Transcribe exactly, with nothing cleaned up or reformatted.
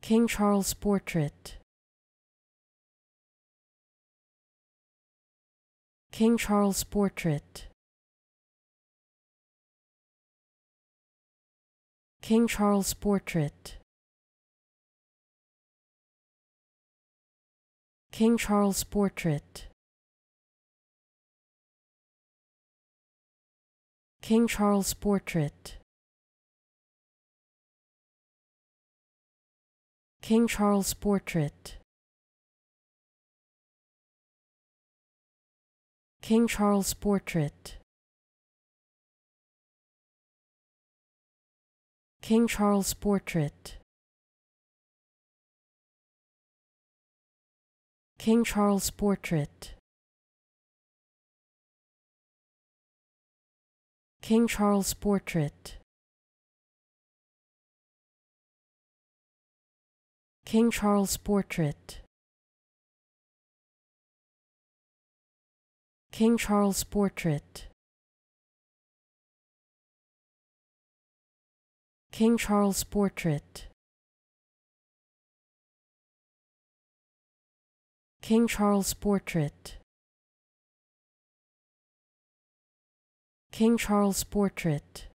King Charles Portrait. King Charles Portrait. King Charles Portrait. King Charles Portrait. King Charles Portrait. King Charles Portrait. King Charles Portrait. King Charles Portrait. King Charles Portrait. King Charles Portrait. King Charles Portrait. King Charles Portrait. King Charles Portrait. King Charles Portrait. King Charles Portrait.